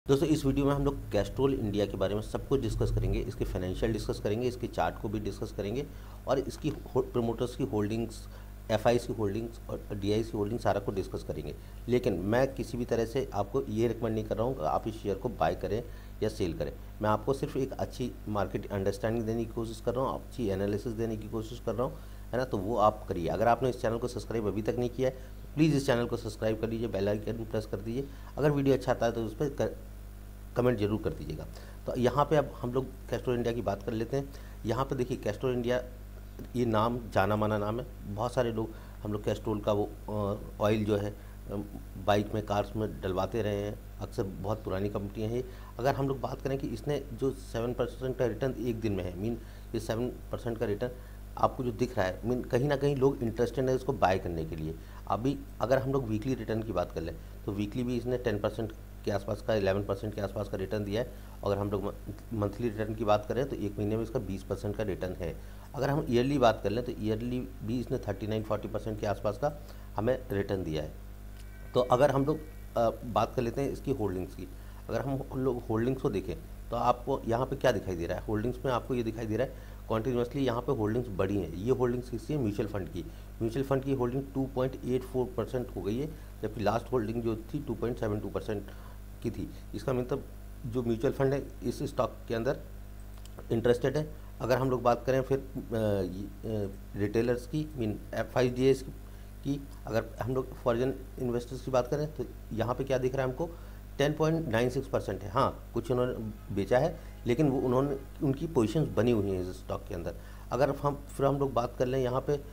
दोस्तों इस वीडियो में हम लोग कैस्ट्रॉल इंडिया के बारे में सब कुछ डिस्कस करेंगे। इसके फाइनेंशियल डिस्कस करेंगे, इसके चार्ट को भी डिस्कस करेंगे और इसकी प्रमोटर्स की होल्डिंग्स, एफआईज की होल्डिंग्स और डीआईज की होल्डिंग्स सारा कुछ डिस्कस करेंगे। लेकिन मैं किसी भी तरह से आपको ये रिकमेंड नहीं कर रहा हूँ कि आप इस शेयर को बाय करें या सेल करें। मैं आपको सिर्फ एक अच्छी मार्केट अंडरस्टैंडिंग देने की कोशिश कर रहा हूँ, अच्छी एनालिसिस देने की कोशिश कर रहा हूँ, है ना। तो वो आप करिए। अगर आपने इस चैनल को सब्सक्राइब अभी तक नहीं किया है तो प्लीज़ इस चैनल को सब्सक्राइब कर लीजिए, बेल आइकन प्रेस कर दीजिए। अगर वीडियो अच्छा आता है तो उस पर कमेंट जरूर कर दीजिएगा। तो यहाँ पे अब हम लोग कैस्ट्रॉल इंडिया की बात कर लेते हैं। यहाँ पे देखिए कैस्ट्रॉल इंडिया ये नाम जाना माना नाम है। बहुत सारे लोग हम लोग कैस्ट्रॉल का वो ऑयल जो है बाइक में, कार्स में डलवाते रहे हैं। अक्सर बहुत पुरानी कंपनियाँ हैं। अगर हम लोग बात करें कि इसने जो 7% का रिटर्न एक दिन में है, मीन ये 7% का रिटर्न आपको जो दिख रहा है, मीन कहीं ना कहीं लोग इंटरेस्टेड है इसको बाय करने के लिए। अभी अगर हम लोग वीकली रिटर्न की बात कर लें तो वीकली भी इसने 10% के आसपास का, 11% के आसपास का रिटर्न दिया है। अगर हम लोग मंथली रिटर्न की बात करें तो एक महीने में इसका 20% का रिटर्न है। अगर हम ईयरली बात कर लें तो ईयरली भी इसने 39-40% के आसपास का हमें रिटर्न दिया है। तो अगर हम लोग बात कर लेते हैं इसकी होल्डिंग्स की। अगर हम लोग होल्डिंग्स को देखें तो आपको यहाँ पे क्या दिखाई दे रहा है, होल्डिंग्स में आपको ये दिखाई दे रहा है कॉन्टीन्यूसली यहाँ पे होल्डिंग्स बढ़ी हैं। ये होल्डिंग्स किसकी है? म्यूचुअल फंड की। म्यूचुअल फंड की होल्डिंग 2.84% हो गई है, जबकि लास्ट होल्डिंग जो थी 2.72% की थी। इसका मतलब जो म्यूचुअल फंड है इस स्टॉक के अंदर इंटरेस्टेड है। अगर हम लोग बात करें फिर रिटेलर्स की, मीन FIDs की, अगर हम लोग फॉरेन इन्वेस्टर्स की बात करें तो यहाँ पे क्या दिख रहा है हमको? 10.96% है। हाँ, कुछ उन्होंने बेचा है लेकिन वो उन्होंने उनकी पोजीशंस बनी हुई हैं इस स्टॉक के अंदर। अगर हम लोग बात कर लें यहाँ पे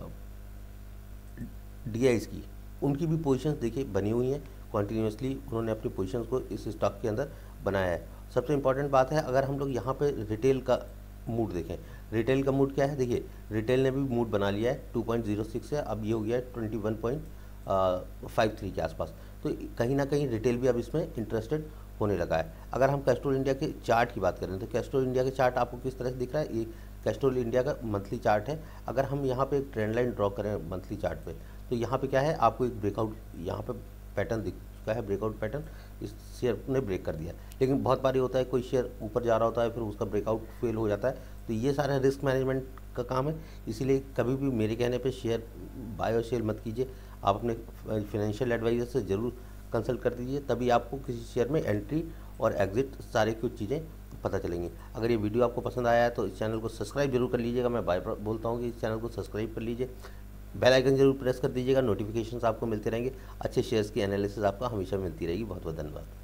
DIs की, उनकी भी पोजीशंस देखिए बनी हुई हैं। कॉन्टीन्यूसली उन्होंने अपनी पोजीशंस को इस स्टॉक के अंदर बनाया है। सबसे इंपॉर्टेंट बात है, अगर हम लोग यहाँ पे रिटेल का मूड देखें, रिटेल का मूड क्या है? देखिए रिटेल ने भी मूड बना लिया है। 2.06 से अब ये हो गया है 21.53 के आसपास। तो कहीं ना कहीं रिटेल भी अब इसमें इंटरेस्टेड होने लगा है। अगर हम कैस्ट्रॉल इंडिया के चार्ट की बात करें तो कैस्ट्रॉल इंडिया के चार्ट आपको किस तरह से दिख रहा है? ये कैस्ट्रॉल इंडिया का मंथली चार्ट है। अगर हम यहाँ पे एक ट्रेंड लाइन ड्रॉ करें मंथली चार्ट पे तो यहाँ पे क्या है, आपको एक ब्रेकआउट यहाँ पे पैटर्न दिख चुका है। ब्रेकआउट पैटर्न इस शेयर ने ब्रेक कर दिया। लेकिन बहुत बार ये होता है कोई शेयर ऊपर जा रहा होता है फिर उसका ब्रेकआउट फेल हो जाता है। तो ये सारा रिस्क मैनेजमेंट का काम है। इसीलिए कभी भी मेरे कहने पे शेयर बाय और सेल मत कीजिए। आप अपने फाइनेंशियल एडवाइज़र से ज़रूर कंसल्ट कर दीजिए, तभी आपको किसी शेयर में एंट्री और एग्जिट सारे कुछ चीज़ें पता चलेंगी। अगर ये वीडियो आपको पसंद आया है तो इस चैनल को सब्सक्राइब जरूर कर लीजिएगा। मैं बाय बोलता हूँ कि इस चैनल को सब्सक्राइब कर लीजिए, बेल आइकन जरूर प्रेस कर दीजिएगा। नोटिफिकेशंस आपको मिलते रहेंगे। अच्छे शेयर्स की एनालिसिस आपको हमेशा मिलती रहेगी। बहुत बहुत धन्यवाद।